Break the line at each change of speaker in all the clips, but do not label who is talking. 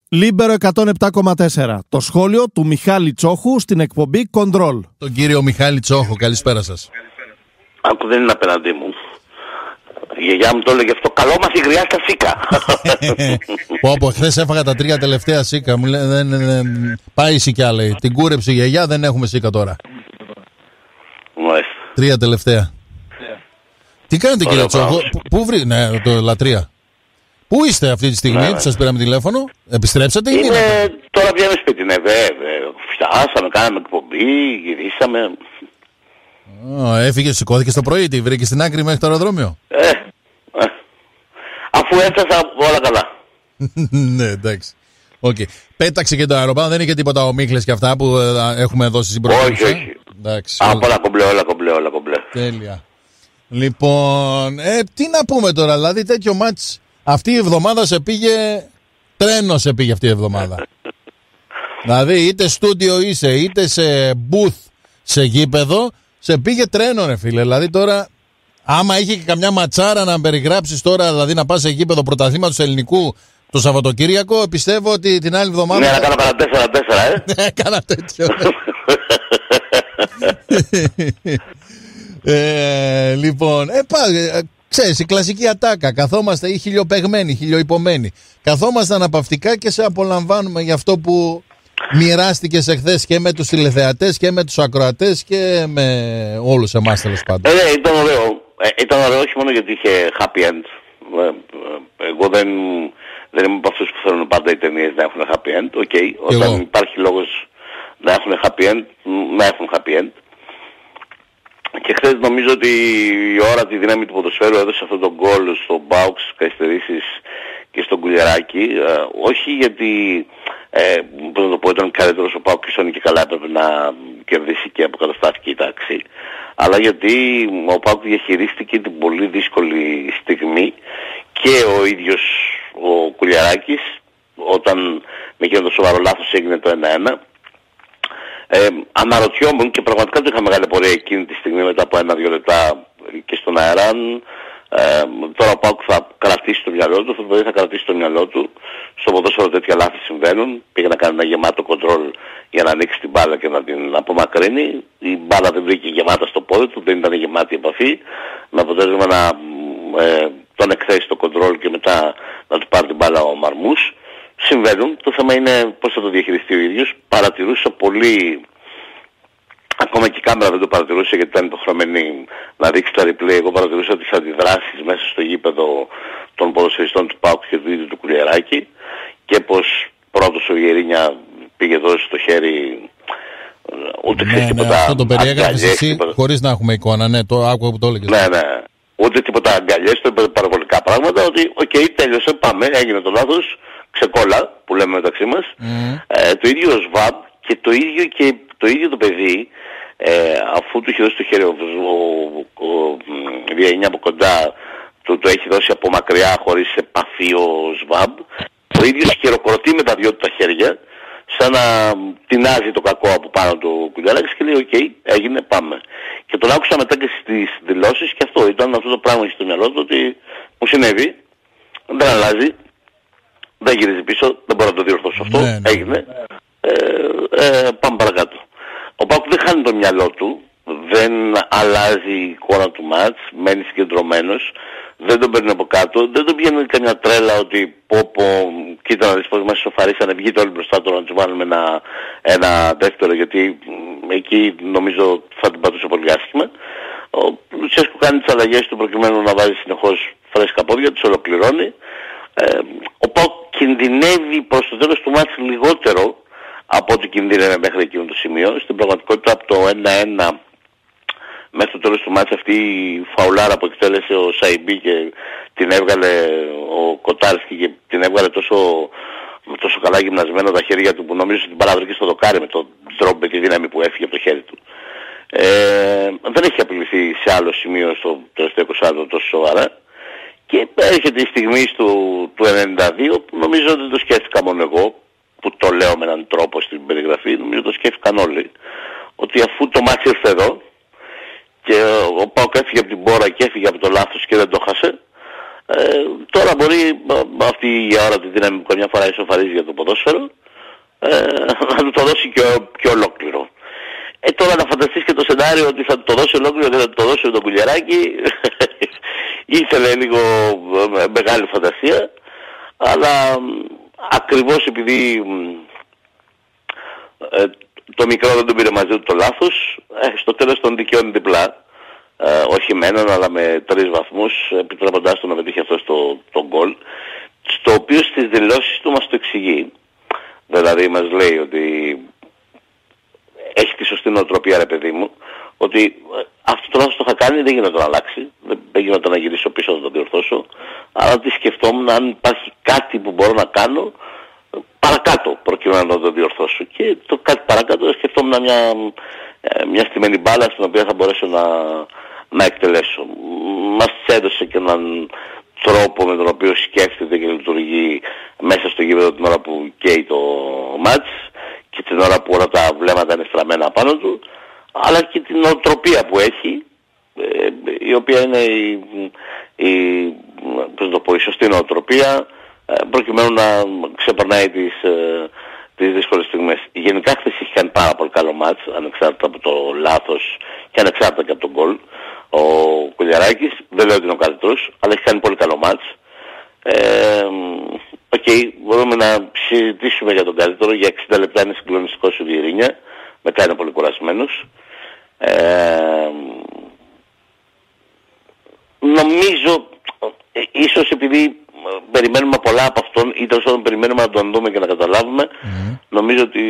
Λίμπερο 107,4. Το σχόλιο του Μιχάλη Τσόχου στην εκπομπή Control.
Τον κύριο Μιχάλη Τσόχο, καλησπέρα σας.
Άκου, δεν είναι απέναντί μου. Η γιαγιά μου το έλεγε αυτό. Καλό μας η γριά στα σίκα.
Πω, χθες έφαγα τα 3 τελευταία σίκα. Μου λέει, πάει η σίκια, λέει. Την κούρεψε η γιαγιά, δεν έχουμε σίκα τώρα.
Μάλιστα.
3 τελευταία. Τι κάνετε, κύριε Τσόχο, πού βρει, ναι, το λατρεία. Πού είστε αυτή τη στιγμή που σας πήραμε τηλέφωνο, επιστρέψατε ή μείνατε?
Τώρα βγαίνουμε σπίτι, ναι, φτάσαμε, κάναμε εκπομπή, γυρίσαμε.
Έφυγε, σηκώθηκε το πρωί, τη βρήκε στην άκρη μέχρι το αεροδρόμιο.
Αφού έφτασα, όλα καλά.
Ναι, εντάξει. Okay. Πέταξε και το αεροπλάνο, δεν είχε τίποτα ομίχλες και αυτά που έχουμε δώσει στην προηγούμενη.
Όχι. Όλα κομπλέ.
Τέλεια. Λοιπόν, τι να πούμε τώρα, δηλαδή τέτοιο μάτς αυτή η εβδομάδα σε πήγε, τρένο σε πήγε αυτή η εβδομάδα. Δηλαδή είτε στούντιο είσαι, είτε σε booth, σε γήπεδο, σε πήγε τρένο ρε φίλε. Δηλαδή τώρα, άμα είχε και καμιά ματσάρα να περιγράψεις τώρα, δηλαδή να πας σε γήπεδο πρωταθλήματος ελληνικού το Σαββατοκύριακο, πιστεύω ότι την άλλη εβδομάδα...
Ναι, να κάνω κανένα 4-4,
Ναι, έκανα τέτοιο. Λοιπόν, ξέρεις, η κλασική ατάκα. Καθόμαστε ή χιλιοπεγμένοι, χιλιοϊπωμένοι. Καθόμαστε αναπαυτικά και σε απολαμβάνουμε για αυτό που μοιράστηκες εχθές και με τους τηλεθεατές και με τους ακροατές και με όλους εμάς τέλος πάντων.
Ήταν ωραίο. Ήταν ωραίο όχι μόνο γιατί είχε happy end. Εγώ δεν είμαι από αυτούς που θέλουν πάντα οι ταινίες να έχουν happy end. Okay. Όταν υπάρχει λόγος να έχουν happy end, να έχουν happy end. Και χθες νομίζω ότι η όρατη δύναμη του ποδοσφαίρου έδωσε αυτόν τον γκολ στο Μπάουξ, καθυστερήσεις και στον Κουλιαράκη. Όχι γιατί πώς να το πω, ήταν καλύτερος ο Πάουκ και Σόνι και καλά έπρεπε να κερδίσει και αποκαταστάθηκε η τάξη. Αλλά γιατί ο Πάουκ διαχειρίστηκε την πολύ δύσκολη στιγμή και ο ίδιος ο Κουλιαράκης όταν με εκείνο το σοβαρό λάθος έγινε το 1-1. Αναρωτιόμουν και πραγματικά το είχα μεγάλη πορεία εκείνη τη στιγμή μετά από 1-2 λεπτά και στον αέρα. Τώρα ο Πάουκ θα κρατήσει το μυαλό του, θα κρατήσει το μυαλό του. Στο ποδόσφαιρο τέτοια λάθη συμβαίνουν. Πήγε να κάνει ένα γεμάτο κοντρόλ για να ανοίξει την μπάλα και να την απομακρύνει. Η μπάλα δεν βρήκε γεμάτα στο πόδι του, δεν ήταν γεμάτη επαφή. Με αποτέλεσμα να τον εκθέσει το κοντρόλ και μετά να του πάρει την μπάλα ο Μαρμούς. Συμβαίνουν. Το θέμα είναι πώς θα το διαχειριστεί ο ίδιος. Παρατηρούσα πολύ, ακόμα και η κάμερα δεν το παρατηρούσε γιατί ήταν υποχρεωμένη να δείξει τα replay. Εγώ παρατηρούσα τις αντιδράσεις μέσα στο γήπεδο των ποδοσφαιριστών του ΠΑΟΚ και του ίδιου του Κουλιαράκη και πως πρώτος ο Βιερίνια πήγε δώσει στο χέρι, ούτε ξέρει τίποτα.
Αυτό το περιέγραφες εσύ χωρίς να έχουμε εικόνα, ναι, το άκουγα που το έλεγες.
Ναι. Ούτε τίποτα αγκαλιές, το είπε παραβολικά πράγματα, ότι τέλειωσε, πάμε, έγινε το λάθος, ξεκόλα που λέμε μεταξύ μας. Το ίδιο ο ΣΒΑΜ και το ίδιο το παιδί, αφού του είχε δώσει το χέρι ο Βιερίνια από κοντά, το έχει δώσει από μακριά χωρίς επαφή ο ΣΒΑΜ, ο ίδιος χειροκροτεί με τα δυο του τα χέρια, σαν να τεινάζει το κακό από πάνω του Κουλιαράκης και λέει έγινε, πάμε. Και τον άκουσα μετά και στις δηλώσεις και αυτό ήταν αυτό το πράγμα στο μυαλό του, ότι μου συνέβη, δεν αλλάζει, δεν γυρίζει πίσω, δεν μπορώ να το διορθώσω αυτό, έγινε, πάμε παρακάτω. Ο Πάουκ δεν χάνει το μυαλό του, δεν αλλάζει η εικόνα του μάτς, μένει συγκεντρωμένος, δεν τον παίρνει από κάτω, δεν τον πιάνει καμιά τρέλα ότι κοίτα να δεις πως μας σοφαρίσανε, βγείτε όλοι μπροστά τώρα να τους βάλουμε ένα δεύτερο, γιατί εκεί νομίζω θα την πατούσε πολύ άσχημα. Ο Λουτσέσκου κάνει τις αλλαγές του προκειμένου να βάζει συνεχώς φρέσκα πόδια, τους ολοκληρώνει. Ο ΠΑΟΚ κινδυνεύει προς το τέλος του μάτς λιγότερο από ό,τι κινδύνευε μέχρι εκείνο το σημείο. Στην πραγματικότητα από το 1-1 μέχρι το τέλος του μάτς αυτή η φαουλάρα που εκτέλεσε ο Σαϊμπή και την έβγαλε ο Κοτάρσκι και την έβγαλε τόσο καλά γυμνασμένο τα χέρια του που νομίζω ότι την παραβρήκε στο δοκάρι με τον τρόπο, με τη δύναμη που έφυγε από το χέρι του. Δεν έχει απειληθεί σε άλλο σημείο στο τελευταίο 20 τόσο σοβαρά και έρχεται η στιγμή του 92 που νομίζω ότι δεν το σκέφτηκα μόνο εγώ που το λέω με έναν τρόπο στην περιγραφή, νομίζω το σκέφτηκαν όλοι, ότι αφού το μάτι ήρθε εδώ και ο ΠΑΟΚ έφυγε από την πόρα και έφυγε από το λάθος και δεν το χάσε, Τώρα μπορεί αυτή η αόρατη δύναμη που καμιά φορά ισοφαρίζει για το ποδόσφαιρο να του το δώσει και ολόκληρο. Τώρα να φανταστείς και το σενάριο ότι θα το δώσει ολόκληρο και θα το δώσει τον Κουλιαράκη ήθελε λίγο μεγάλη φαντασία, αλλά ακριβώς επειδή το μικρό δεν τον πήρε μαζί του το λάθος, στο τέλος τον δικαιώνει διπλά, όχι με έναν αλλά με 3 βαθμούς, επιτρέποντάς του να πετύχει αυτό το γκολ, στο οποίο στις δηλώσεις του μας το εξηγεί. Δηλαδή μας λέει ότι έχει τη σωστή νοοτροπία, ρε παιδί μου, ότι αυτό το λάθος το είχα κάνει, δεν γίνεται να αλλάξει, δεν γίνεται να γυρίσω πίσω να το διορθώσω, αλλά ότι σκεφτόμουν αν υπάρχει κάτι που μπορώ να κάνω παρακάτω προκειμένου να το διορθώσω. Και το κάτι παρακάτω σκεφτόμουν μια στημένη μπάλα στην οποία θα μπορέσω να εκτελέσω. Μας έδωσε και έναν τρόπο με τον οποίο σκέφτεται και λειτουργεί μέσα στο γήπεδο την ώρα που καίει το μάτς και την ώρα που όλα τα βλέμματα είναι στραμμένα πάνω του, αλλά και την νοοτροπία που έχει, η οποία είναι η σωστή νοοτροπία, προκειμένου να ξεπερνάει τις δύσκολες στιγμές. Γενικά χθες είχε κάνει πάρα πολύ καλό μάτς, ανεξάρτητα από το λάθος και ανεξάρτητα και από τον γκολ. Ο Κουλιαράκης, δεν λέω ότι είναι ο καλύτερος, αλλά έχει κάνει πολύ καλό μάτς. Μπορούμε να συζητήσουμε για τον καλύτερο. Για 60 λεπτά είναι συγκλονιστικός ο Βιερίνια, μετά είναι πολύ κουρασμένος. Νομίζω, ίσως επειδή περιμένουμε πολλά από αυτόν, ή τέλος πάντων περιμένουμε να τον δούμε και να καταλάβουμε, νομίζω ότι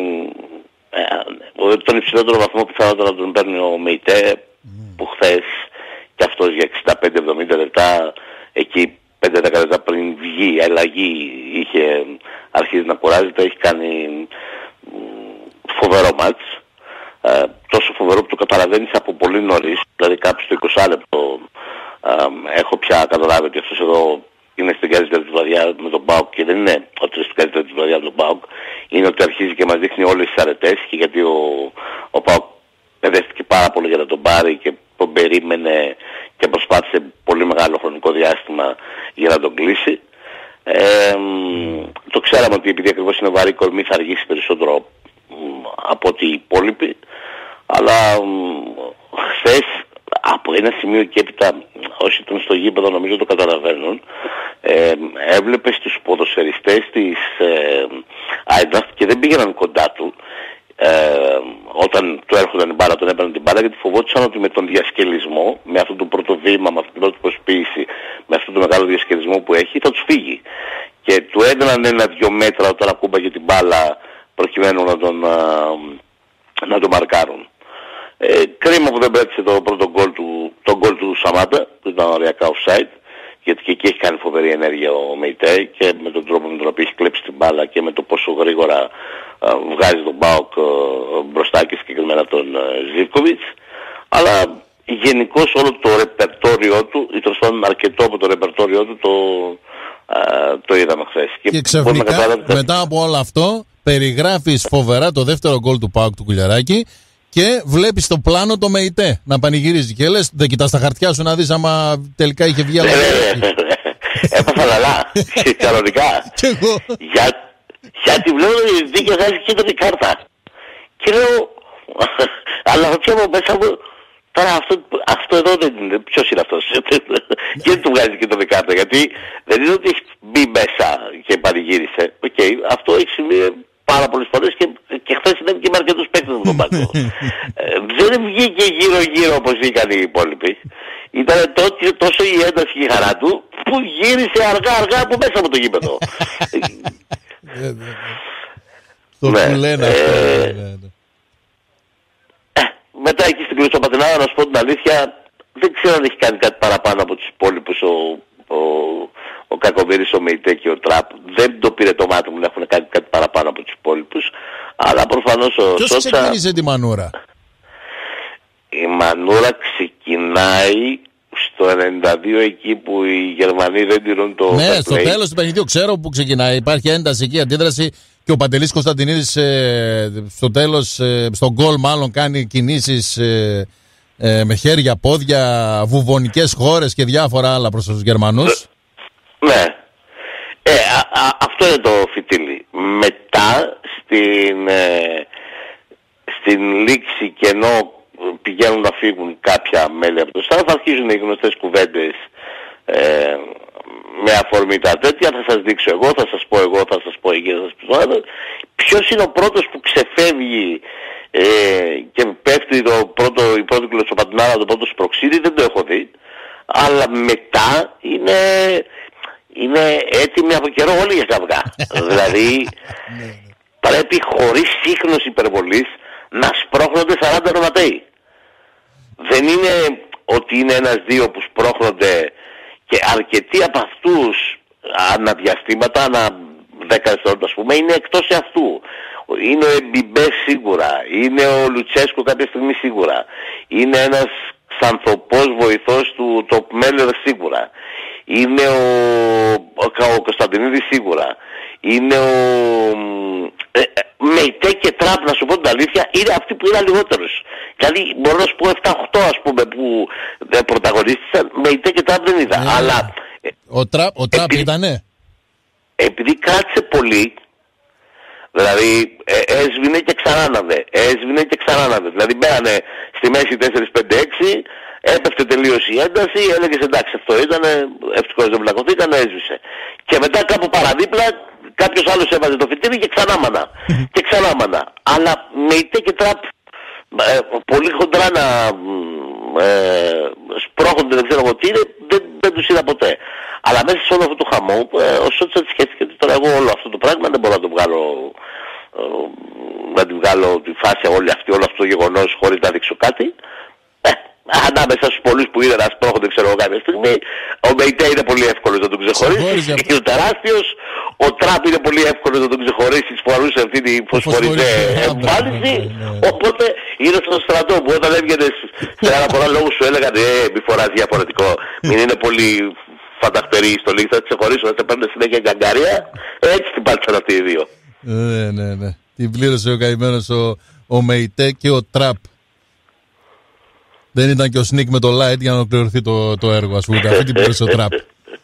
τον υψηλότερο βαθμό πιθανότατα να τον παίρνει ο Μεϊτέ, που χθες και αυτός για 65-70 λεπτά, εκεί 5-10 λεπτά πριν βγει, αλλαγή, είχε αρχίσει να κουράζεται, έχει κάνει φοβερό μάτς. Τόσο φοβερό που το καταλαβαίνεις από πολύ νωρίς, δηλαδή κάπου στο 20 λεπτό έχω πια καταλάβει ότι αυτός εδώ είναι στην καλύτερη της βραδιά με τον ΠΑΟΚ, και δεν είναι ότι είναι στην καλύτερη της βραδιά με τον ΠΑΟΚ, είναι ότι αρχίζει και μας δείχνει όλες τις αρετές, και γιατί ο ΠΑΟΚ παιδεύτηκε πάρα πολύ για να τον πάρει και τον περίμενε και προσπάθησε πολύ μεγάλο χρονικό διάστημα για να τον κλείσει. Το ξέραμε ότι επειδή ακριβώς είναι βαρύ κορμί θα αργήσει περισσότερο από ό,τι οι υπόλοιποι, αλλά χθες από ένα σημείο και έπειτα, όσοι ήταν στο γήπεδο νομίζω το καταλαβαίνουν, έβλεπες τους ποδοσφαιριστές της Άιντραχτ και δεν πήγαιναν κοντά του όταν του έρχονταν την μπάλα, τον έπαιρναν την μπάλα, γιατί φοβόντουσαν ότι με τον διασκελισμό, με αυτό το πρώτο βήμα, με αυτή την πρώτη προσποίηση, με αυτό το μεγάλο διασκελισμό που έχει, θα τους φύγει. Και του έδιναν 1-2 μέτρα όταν ακούμπαγε την μπάλα προκειμένου να τον μαρκάρουν. Κρίμα που δεν πέτυχε το πρώτο γκολ του Σαμάτα, που ήταν οριακά offside, γιατί και εκεί έχει κάνει φοβερή ενέργεια ο Μεϊτέ, και με τον τρόπο με τον οποίο έχει κλέψει την μπάλα και με το πόσο γρήγορα βγάζει τον ΠΑΟΚ μπροστά και συγκεκριμένα τον Ζίβκοβιτς. Αλλά γενικώς όλο το ρεπερτόριό του, ή τέλος πάντων αρκετό από το ρεπερτόριό του, το είδαμε χθες.
Και ξαφνικά μετά από όλο αυτό περιγράφεις φοβερά το δεύτερο γκολ του ΠΑΟΚ του Κουλιαράκη και βλέπεις στο πλάνο το Μεϊτέ να πανηγυρίζει και λες, δεν κοιτάς τα χαρτιά σου να δεις άμα τελικά είχε βγει άλλο.
Έπαθα λαλά, κανονικά. Γιατί βλέπω ότι δίκαια βγάζει κίτρινη κάρτα. Και λέω, αλλά από μέσα μου, τώρα αυτό εδώ δεν είναι, ποιος είναι αυτός. Και δεν του βγάζει κίτρινη κάρτα, γιατί δεν είναι ότι έχει μπει μέσα και πανηγύρισε. Αυτό έχει συμβεί πάρα πολλές φορές, και χθες ήταν και με αρκετούς παίκτες με τον πάγκο. Δεν βγήκε γύρω-γύρω όπως είχαν οι υπόλοιποι. Ήταν τόσο η ένταση και η χαρά του που γύρισε αργά-αργά από μέσα από το γήπεδο.
Το που λένε
μετά εκεί στην Κλειστοπατρινάδα, να σου πω την αλήθεια, δεν ξέρω αν έχει κάνει κάτι παραπάνω από τους υπόλοιπους ο Κακομοίρης, ο Μεϊτέ και ο Τραπ. Δεν το πήρε το μάτι μου να έχουν κάνει κάτι παραπάνω από τους υπόλοιπους, αλλά προφανώς ο Σότσα...
Ποιος ξεκίνησε τη Μανούρα?
Η Μανούρα ξεκινάει στο 92, εκεί που οι Γερμανοί δεν τηρούν το...
Ναι, στο τέλος του παιχνιδιού ξέρω που ξεκινάει. Υπάρχει ένταση εκεί, αντίδραση, και ο Παντελής Κωνσταντινίδης στο τέλος, στον γκολ μάλλον, κάνει κινήσεις με χέρια, πόδια, βουβονικές χώρες και διάφορα άλλα προς τους Γερμανούς.
Ναι. Αυτό είναι το φιτίλι. Μετά στην λήξη, και ενώ πηγαίνουν να φύγουν κάποια μέλη από το staff, αρχίζουν οι γνωστές κουβέντες με αφορμή τα τέτοια. Θα σας δείξω εγώ, θα σας πω εγώ, θα σας πω εκεί, θα σας πω άλλο. Ποιος είναι ο πρώτος που ξεφεύγει και πέφτει η πρώτη κλωτσοπατινάρα, το πρώτο σπροξίδι, δεν το έχω δει. Αλλά μετά είναι έτοιμοι από καιρό όλοι για καυγά. Δηλαδή πρέπει χωρίς σύγχρονος υπερβολής να σπρώχνονται 40 ρωματέοι. Δεν είναι ότι είναι ένας-δύο που σπρώχνονται και αρκετοί από αυτούς αναδιαστήματα, ανά 10 δευτερόλεπτα ας πούμε, είναι εκτός αυτού. Είναι ο Εμπιμπέ σίγουρα, είναι ο Λουτσέσκο κάποια στιγμή σίγουρα, είναι ένας ξανθοπός βοηθός του Top Meller σίγουρα, είναι ο Κωνσταντινίδης σίγουρα, είναι ο Μεϊτέ και Τραπ, να σου πω την αλήθεια, είναι αυτοί που είναι λιγότερος. Δηλαδή μπορώ να σου πω 7-8 ας πούμε που πρωταγωνίστησαν, Μεϊτέ και Τραπ δεν είδα. Αλλά
ο Τραπ ήτανε. Επειδή
κράτησε πολύ, δηλαδή έσβηνε και ξανάναβε, δηλαδή μπαίνανε στη μέση 4-5-6, έπεφτε τελείως η ένταση, έλεγες εντάξει αυτό ήτανε, ευτυχώς δεν βλακωθήκαν, έσβησε. Και μετά κάπου παραδίπλα κάποιος άλλος έβαζε το φυτίλι και ξανάμανα. Αλλά Μεϊτέ και Τραπ πολύ χοντρά να σπρώχονται, δεν ξέρω εγώ τι είναι, δεν τους είδα ποτέ. Αλλά μέσα σε όλο αυτό το χαμό, ο Σότσας σκέφτηκε ότι τώρα εγώ όλο αυτό το πράγμα δεν μπορώ να το βγάλω, να την βγάλω τη φάση όλη αυτή, όλο αυτό το γεγονός χωρίς να δείξω κάτι. Ανάμεσα στους πολλούς που είδα να σπρώχονται, ξέρω εγώ κάποια στιγμή, ο Μεϊτέ είναι πολύ εύκολος να τον ξεχωρίσεις, είναι τεράστιος, ο Τραπ είναι πολύ εύκολος να τον ξεχωρίσεις, φορούσε αυτή τη φωσφοριζέ εμφάνιση, οπότε είναι στο στρατό που όταν έβγαινες σε ένα πολλά λόγους σου έλεγαν μη φοράς διαφορετικό, μην είναι πολύ φανταχτερή η στολή, θα τη ξεχωρίσω, θα σε παίρνουν συνέχεια γκαγκάρια, έτσι την πάτησαν αυτοί οι δύο.
Ναι. Την πλήρωσε ο καημένος ο Μεϊτέ και ο Τραπ. Δεν ήταν και ο Σνίκ με το Light για να ολοκληρωθεί το έργο, ας πούμε. Αυτή την πλήρωσε ο Τραπ.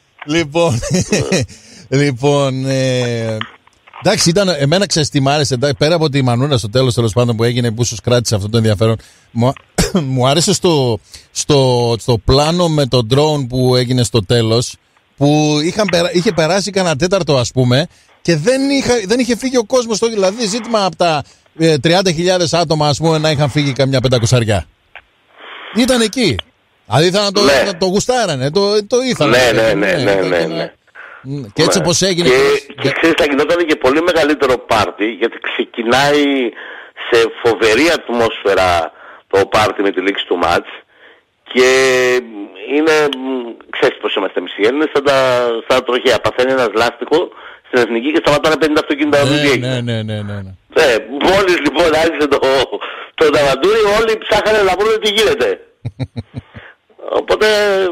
Λοιπόν, εντάξει, εμένα ξέρεις τι μ' άρεσε, πέρα από τη μανούρα στο τέλος πάντων που έγινε, που ίσως κράτησε αυτό το ενδιαφέρον, μου άρεσε στο πλάνο με το drone που έγινε στο τέλος, που είχε περάσει κανένα τέταρτο ας πούμε και δεν είχε φύγει ο κόσμος, δηλαδή ζήτημα από τα 30.000 άτομα ας πούμε να είχαν φύγει καμιά 500. Ήταν εκεί. Δηλαδή ήθελαν να το γουστάρανε, το ήθελαν.
Ναι.
Και έτσι όπως έγινε.
Και ξέρεις, θα γινόταν και πολύ μεγαλύτερο πάρτι, γιατί ξεκινάει σε φοβερή ατμόσφαιρα το πάρτι με τη λήξη του μάτς. Και είναι, ξέρεις πως είμαστε εμείς οι Έλληνες, στα τροχαία. Παθαίνει ένας λάστιχο στην εθνική και σταματάνε 50 αυτοκίνητα.
Ναι.
Μόλις λοιπόν άρχισε το ταβαντούρι, όλοι ψάχανε να βρουν τι γίνεται. Οπότε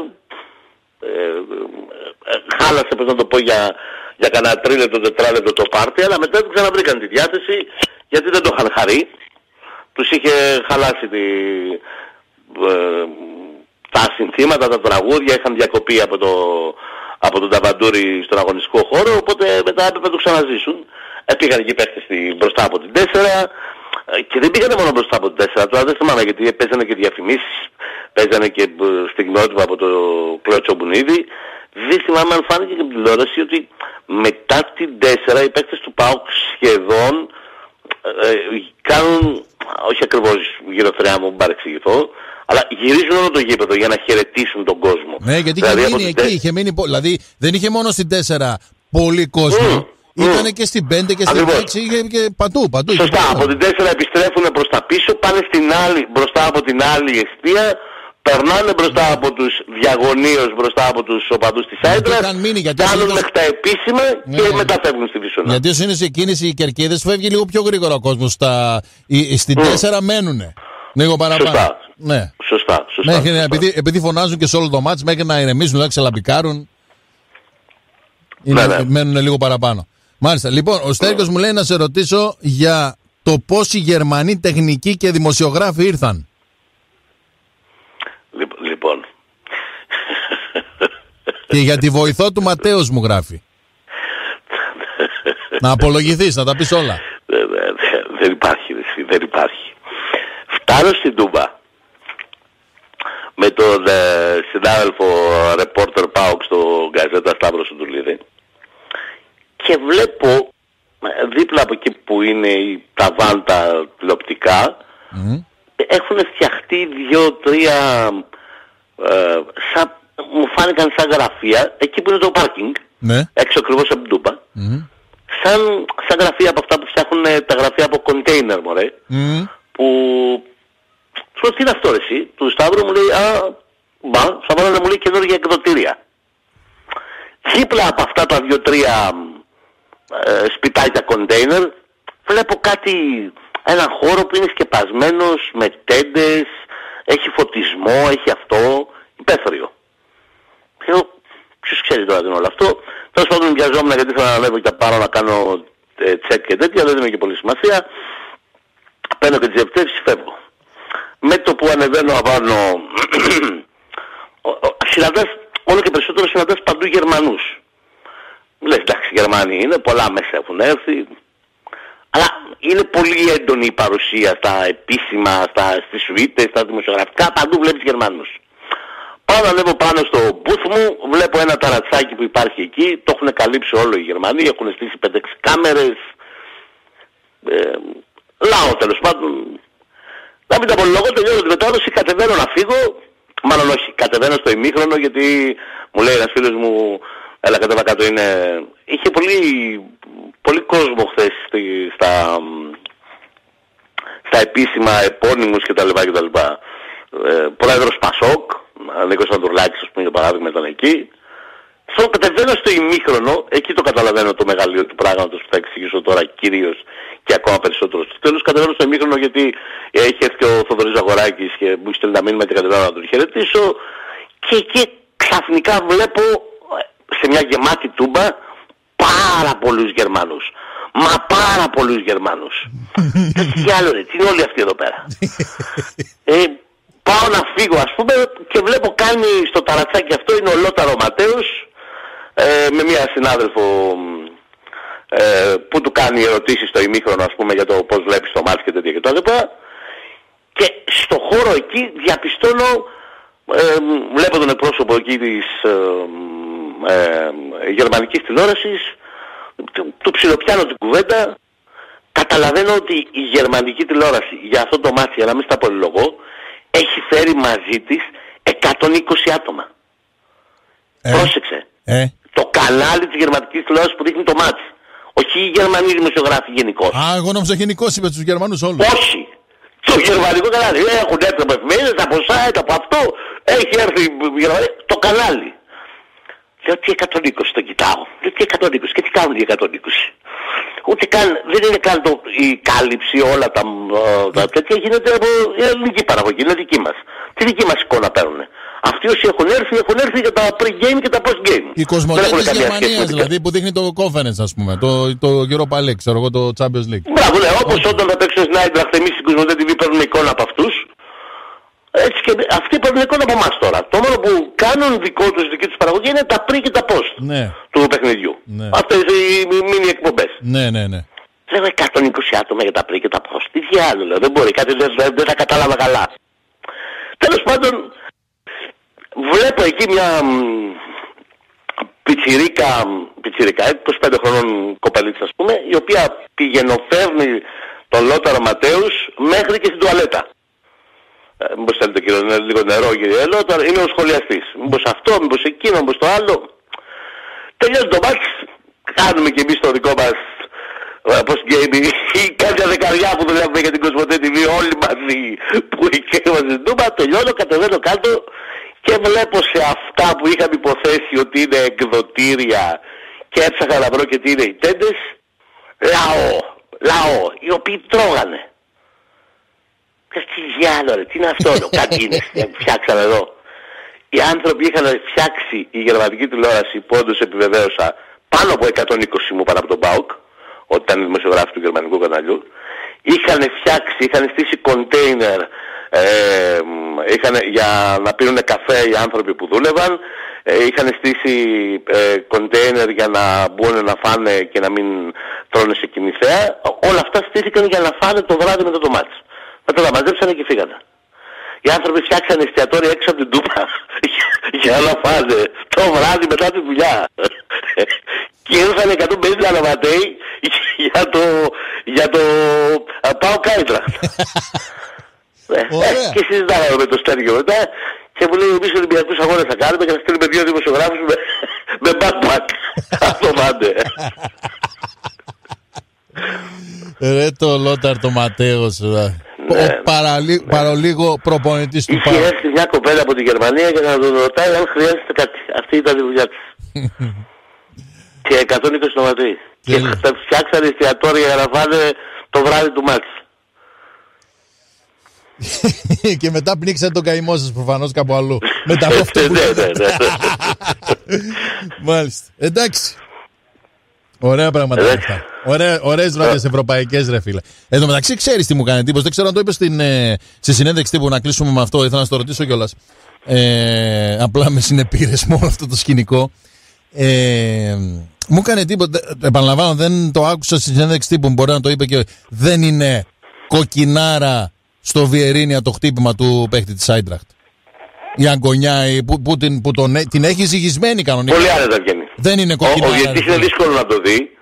χάλασε, πώς να το πω, για κανένα 3 λεπτό, 4 λεπτό το πάρτι, αλλά μετά του ξαναβρήκαν τη διάθεση, γιατί δεν το είχαν χαρεί. Τους είχε χαλάσει τα συνθήματα, τα τραγούδια, είχαν διακοπεί από τον ταβαντούρι στον αγωνιστικό χώρο, οπότε μετά έπρεπε να το ξαναζήσουν. Πήγαν εκεί παίχτες μπροστά από την 4 και δεν πήγανε μόνο μπροστά από την 4, τώρα δεν θυμάμαι γιατί παίζανε και διαφημίσεις, παίζανε και στιγμιότυπα από το Κλώτσο Μπουνίδη. Δεν θυμάμαι αν φάνηκε και από την τηλεόραση ότι μετά την 4 οι παίκτες του ΠΑΟΚ σχεδόν κάνουν, όχι ακριβώς γυροθριά μου, μην παρεξηγηθώ, αλλά γυρίζουν όλο το γήπεδο για να χαιρετήσουν τον κόσμο.
Ναι, γιατί δηλαδή, είχε μείνει, δηλαδή δεν είχε μόνο στην 4 πολύ κόσμο. Ήτανε και στην 5 και στην 6 και παντού.
Σωστά, από την 4 επιστρέφουν προς τα πίσω, πάνε μπροστά από την άλλη εστία, περνάνε μπροστά από τους διαγωνίως, μπροστά από τους οπαδούς της Άιτρας, κάνουν μέχρι τα επίσημα και μετά φεύγουν στη Βυσσονά.
Γιατί όσο είναι σε κίνηση οι κερκίδες φεύγει λίγο πιο γρήγορα ο κόσμος. Στην 4 μένουνε λίγο παραπάνω.
Σωστά.
Επειδή φωνάζουν και σε όλο το μάτς μέχρι να ηρεμήσουν, να ξελαμπικάρουν, μένουν λίγο παραπάνω. Μάλιστα. Λοιπόν, ο Στέρικος μου λέει να σε ρωτήσω για το πώς οι Γερμανοί τεχνικοί και δημοσιογράφοι ήρθαν.
Λοιπόν.
Και για τη βοηθό του Ματέος μου γράφει. Να απολογηθείς, να τα πεις όλα.
Δεν υπάρχει, δεν υπάρχει. Φτάνω στην Τούμπα με τον συνάδελφο ρεπόρτερ ΠΑΟΚ στο Γκαζέτα Σταύρος Σουντουλίδη και βλέπω δίπλα από εκεί που είναι τα βάλτα τηλεοπτικά έχουν φτιαχτεί 2-3 μου φάνηκαν σαν γραφεία εκεί που είναι το πάρκινγκ, έξω ακριβώς από την Τούμπα, σαν γραφεία από αυτά που φτιάχνουν τα γραφεία από κοντέινερ, μωρέ, που σου λέω τι είναι αυτό ρε εσύ, του Σταύρου μου λέει θα βάλω να μου λέει καινούργια εκδοτήρια. Δίπλα από αυτά τα 2-3 σπιτάκια κοντέινερ βλέπω έναν χώρο που είναι σκεπασμένος με τέντες, έχει φωτισμό, έχει αυτό, υπαίθριο. Ποιος ξέρει τώρα τι είναι όλο αυτό. Τέλος πάντων βιαζόμουν γιατί ήθελα να ανέβω και πάρω να κάνω τσεκ και τέτοια, δεν είναι και πολύ σημασία. Παίρνω και τις διεπτεύσεις, φεύγω. Με το που ανεβαίνω απάνω συναντάς, όλο και περισσότερο συναντάς παντού Γερμανούς. Λες εντάξει, Γερμανοί είναι, πολλά μέσα έχουν έρθει, αλλά είναι πολύ έντονη η παρουσία στα επίσημα, στις σουίτες, στα δημοσιογραφικά, παντού βλέπεις Γερμανούς. Πάω να ανέβω πάνω στο booth μου, βλέπω ένα ταρατσάκι που υπάρχει εκεί, το έχουν καλύψει όλο οι Γερμανοί, έχουν στήσει 5-6 κάμερες, λαό τέλος πάντων. Να μην τα απολογώ, τελειώνω τη μετάδοση, κατεβαίνω να φύγω, μάλλον όχι, κατεβαίνω στο ημίχρονο γιατί μου λέει ένας φίλος μου, έλα κατέβα κάτω, είχε πολύ κόσμο χθες στα επίσημα επώνυμους κτλ. Πρόεδρος Πασόκ, Νίκος Ανδρουλάκης, ας πούμε, για παράδειγμα, ήταν εκεί. Κατεβαίνω στο ημίχρονο, εκεί το καταλαβαίνω το μεγαλείο του πράγματος που θα εξηγήσω τώρα κυρίως και ακόμα περισσότερο στο τέλος. Κατεβαίνω στο ημίχρονο γιατί έχει έρθει και ο Θοδωρής Ζαγοράκης και μου στέλνει τα μήνυμα και κατεβαίνω να τον χαιρετήσω. Και εκεί ξαφνικά βλέπω σε μια γεμάτη Τούμπα πάρα πολλούς Γερμανούς. Μα πάρα πολλούς Γερμανούς. Τι άλλο ρε, τι είναι όλοι αυτοί εδώ πέρα. Πάω να φύγω ας πούμε και βλέπω κάνει στο ταρατσάκι αυτό, είναι ο Λόταρο Ματέος με μια συνάδελφο που του κάνει ερωτήσεις στο ημίχρονο ας πούμε για το πώς βλέπεις το μάτς και τέτοια και το και στο χώρο εκεί διαπιστώνω, βλέπω τον εκπρόσωπο εκεί της γερμανικής τηλεόρασης, του ψιλοπιάνω την κουβέντα, καταλαβαίνω ότι η γερμανική τηλεόραση για αυτό το μάτι, για να μην στα πολυλογώ, έχει φέρει μαζί της 120 άτομα. Πρόσεξε. Το κανάλι της γερμανικής τηλεόρασης που δείχνει το μάτι. Όχι οι Γερμανοί δημοσιογράφοι γενικώς.
Εγώ νόμιζα γενικώς είπε τους Γερμανούς όλους.
Όχι. Το γερμανικό κανάλι. Έχουν έρθει από εφημερίδες, από site, από αυτό. Έχει έρθει η Γερμανία. Το κανάλι. Λέω τι 120, το κοιτάω. Λέω τι 120 και τι κάνουν οι 120. Ούτε καν, δεν είναι καν η κάλυψη όλα τα τέτοια, γίνεται από η ελληνική παραγωγή, είναι δική μας. Τη δική μας εικόνα παίρνουν. Αυτοί όσοι έχουν έρθει για τα pre-game και τα post-game.
Η κοσμοτέ της Γερμανίας δηλαδή που δείχνει το conference ας πούμε, το Europa League, ξέρω εγώ, το Champions League.
Μπράβο, ναι, όπως όταν θα παίξουν στην Άιντραχτ εμείς στην Κοσμοτέ TV παίρνουμε εικόνα από αυτούς. Έτσι και αυτοί παίρνουν εικόνα από εμάς τώρα. Το μόνο που κάνουν δική τους παραγωγή είναι τα pre και τα post του παιχνιδιού. Αυτές οι μίνι εκπομπές.
Ναι.
Λέω 120 άτομα για τα pre και τα post. Τι διάλογο, λέω, δεν μπορεί, κάτι δεν θα κατάλαβα καλά. Τέλος πάντων, βλέπω εκεί μια πιτσιρίκα, 25 χρονών κοπελίτσα ας πούμε, η οποία πηγαινοφέρνει τον Λόταρο Ματέους μέχρι και στην τουαλέτα. Μήπως θέλετε κύριο, λίγο νερό κύριε Λόταρο, είναι ο σχολιαστής. Μήπως αυτό, μήπως εκείνο, μήπως το άλλο. Τελειώσει το μάτς, κάνουμε και εμείς το δικό μας post-game ή κάποια δεκαριά που δουλεύουμε για την Κοσμοτέ TV όλοι μαζί που είμαστε στην Τούμπα, τελειώνω, κατεβαίνω κάτω και βλέπω σε αυτά που είχαμε υποθέσει ότι είναι εκδοτήρια και έψαχα να βρω και τι είναι οι τέντες, λαό, οι οποίοι τρώγανε. Τι διάλογο ρε, τι είναι αυτό, κάτι είναι, φτιάξαμε εδώ. Οι άνθρωποι είχαν φτιάξει η γερμανική τηλεόραση που όντως επιβεβαίωσα πάνω από 120 μου πάνω από τον ΠΑΟΚ, όταν ήταν δημοσιογράφοι του γερμανικού καναλιού, είχαν στήσει κοντέινερ για να πίνουν καφέ οι άνθρωποι που δούλευαν, είχαν στήσει κοντέινερ για να μπουν να φάνε και να μην τρώνε σε κοινή θέα. Όλα αυτά στήθηκαν για να φάνε το βράδυ μετά το μάτς. Μετά τα μαζέψανε και φύγανε. Οι άνθρωποι φτιάξανε εστιατόρια έξω από την Τούπα για να φάνε το βράδυ μετά τη δουλειά. Και ήρθαν 150 αναβατέοι για το ΠΑΟΚ Άιντραχτ. Και συζητάγαμε με το Στέργιο μετά και μου λέει εμείς Ολυμπιακούς αγώνες θα κάνουμε και θα στείλουμε 2 δημοσιογράφους με backpack. Αυτό πάντε.
Ρε το Λόταρ το Ματέος, παρολίγο προπονητής του ΠΑΟΚ.
Είχε έρθει μια κοπέλα από τη Γερμανία και να τον ρωτάει αν χρειάζεται κάτι. Αυτή ήταν η δουλειά της. Και 120 νοματροί. Και φτιάξανε εστιατόρια για να φάνε το βράδυ του μάτς.
Και μετά πνίξατε τον καημό σας προφανώς κάπου αλλού. Μετά από αυτό που μάλιστα. Εντάξει. Ωραία πράγματα αυτά. Ωραίες βραδιές ευρωπαϊκές, ρε φίλε. Εν τω μεταξύ, ξέρεις τι μου κάνει εντύπωση. Δεν ξέρω αν το είπες στη συνέντευξη τύπου, να κλείσουμε με αυτό. Ήθελα να στο ρωτήσω κιόλας. Απλά με συνεπήρες μόνο αυτό το σκηνικό. Μου κάνει εντύπωση. Επαναλαμβάνω, δεν το άκουσα στη συνέντευξη τύπου. Μπορεί να το είπε και δεν είναι κοκκινάρα στο Βιερίνια το χτύπημα του παίχτη της Άιντραχτ. Η αγκονιά που την έχει ζυγισμένη κανονικά.
Πολύ άνετα βγαίνει.
Δεν είναι κοκκινάρα.
Ο διαιτητής είναι δύσκολο να το δει.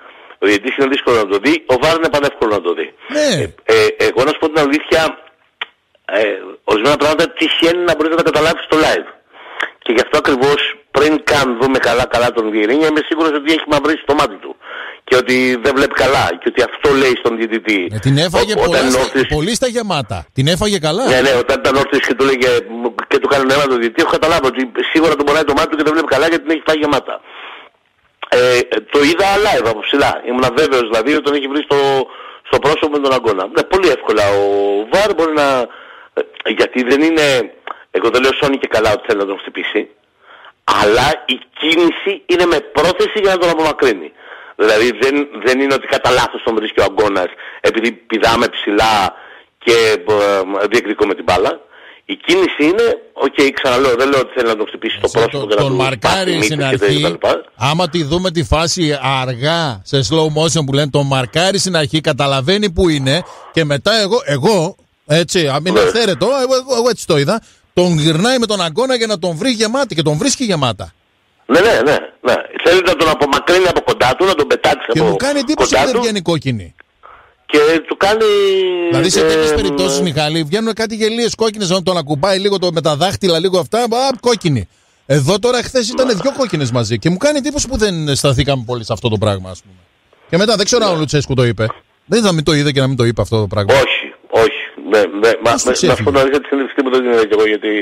Ο Βάρ είναι πανεύκολο να το δει.
Ναι.
Εγώ να σου πω την αλήθεια, ορισμένα πράγματα τυχαίνει να μπορείς να τα καταλάβεις στο live. Και γι' αυτό ακριβώς πριν καν δούμε καλά τον Βιερίνια, είμαι σίγουρος ότι έχει μαυρίσει το μάτι του. Και ότι δεν βλέπει καλά. Και ότι αυτό λέει στον διαιτητή.
Την έφαγε πολύ στα γεμάτα. Την έφαγε καλά.
Ναι, όταν ήταν όρθιος και του λέγε και του κάνει νέα το διαιτητή, έχω καταλάβει ότι σίγουρα τον πονάει το μάτι του και δεν βλέπει καλά γιατί την έχει φάει γεμάτα. Το είδα live από ψηλά. Ήμουν βέβαιος δηλαδή ότι τον έχει βρει στο πρόσωπο με τον αγώνα. Ναι, πολύ εύκολα. Ο Βάρ μπορεί να. Γιατί δεν είναι. Εγώ δεν λέω σώνει και καλά ότι θέλει να τον χτυπήσει. Αλλά η κίνηση είναι με πρόθεση για να τον απομακρύνει. Δηλαδή δεν είναι ότι κατά λάθος τον βρίσκει ο αγώνας επειδή πηδάμε ψηλά και διεκδικούμε την μπάλα. Η κίνηση είναι, ξαναλέω, δεν λέω ότι θέλει να τον χτυπήσει το πρόσωπο και να τον
μαρκάρει στην αρχή. Άμα τη δούμε τη φάση αργά σε slow motion που λένε, τον μαρκάρει στην αρχή, καταλαβαίνει που είναι και μετά εγώ έτσι, αν είναι αυθαίρετο, εγώ έτσι το είδα, τον γυρνάει με τον αγώνα για να τον βρει γεμάτη και τον βρίσκει γεμάτα.
Ναι. Θέλει να τον απομακρύνει από κοντά του, να τον πετάξει από κοντά του.
Και μου κάνει εντύπωση ότι δεν βγαίνει κόκκινη.
Και του κάνει.
Δηλαδή σε τέτοιες περιπτώσεις, Μιχάλη, βγαίνουν κάτι γελίες κόκκινες, να τον ακουμπάει λίγο με τα δάχτυλα, λίγο αυτά, κόκκινη. Εδώ τώρα χθες ήταν 2 κόκκινες μαζί και μου κάνει εντύπωση που δεν σταθήκαμε πολύ σε αυτό το πράγμα, ας πούμε. Και μετά δεν ξέρω αν ο Λουτσέσκου το είπε. Δεν θα μην το είδε και να μην το είπε αυτό το πράγμα.
Όχι. Να σου πω την αλήθεια, τη συνέντευξη μου δεν την είδα κι εγώ γιατί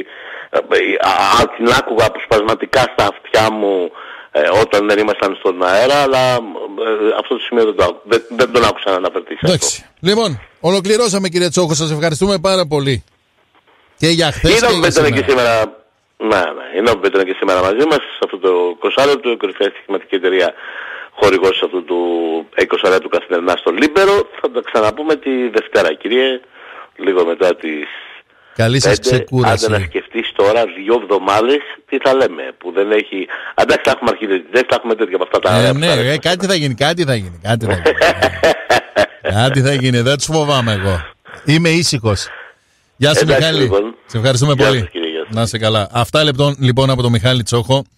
την άκουγα αποσπασματικά στα αυτιά μου όταν δεν ήμασταν στον αέρα, αλλά αυτό το σημείο δεν τον άκουσα να αναφερθεί σε αυτό.
Λοιπόν, ολοκληρώσαμε κύριε Τσόχο, σας ευχαριστούμε πάρα πολύ. Και για χθες
και για σήμερα. Η Νόμπι ήταν και σήμερα μαζί μας σε αυτό το 20 του, η κορυφαία στοιχηματική εταιρεία χορηγός αυτού του 20 του καθημερινά στο Λίμπερο. Θα τα ξαναπούμε τη Δευτέρα, κύριε, λίγο μετά τις.
Καλή σας ξεκούραση.
Άντε να σκεφτείς τώρα 2 εβδομάδες τι θα λέμε, που δεν έχει. Εντάξει, θα έχουμε αρχιδετητές, θα έχουμε τέτοια από αυτά τα.
Ναι, κάτι θα γίνει. Κάτι θα γίνει, δεν τους φοβάμαι εγώ. Είμαι ήσυχος. Γεια σου Μιχάλη. Λοιπόν. Σε ευχαριστούμε πολύ.
Σας,
να είσαι καλά. Αυτά λοιπόν από τον Μιχάλη Τσόχο.